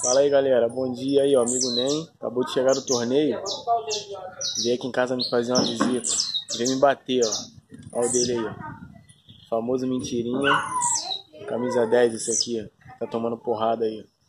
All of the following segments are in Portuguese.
Fala aí, galera, bom dia aí, ó, amigo Nem, acabou de chegar do torneio, veio aqui em casa me fazer uma visita, veio me bater, ó, olha o dele aí, ó, famoso mentirinha, camisa 10 esse aqui, ó, tá tomando porrada aí, ó.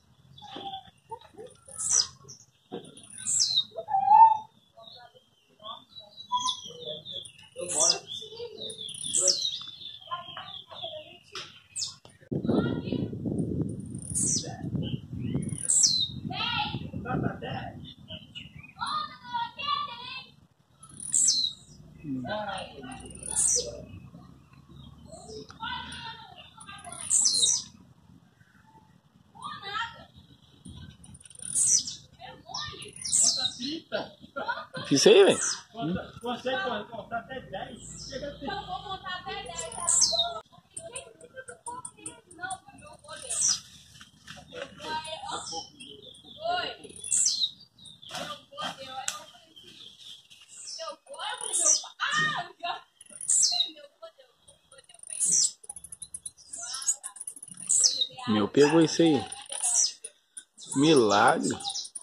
Isso aí, velho. Consegue contar até 10. Chega a ter. Eu vou contar até 10. Meu, pegou isso aí. Milagre.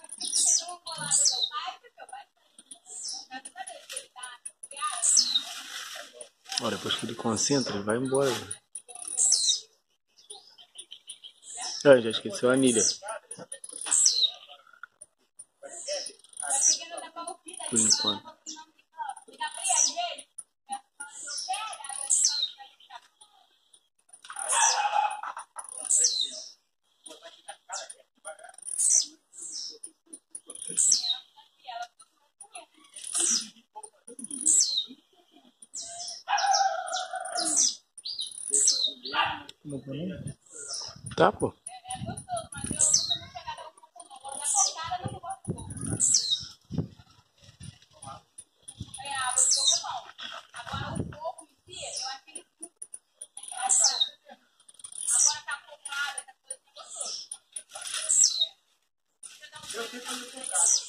Olha, depois que ele concentra, ele vai embora. Ah, já esqueceu a anilha. Por enquanto. Tá, pô. Eu sei quando eu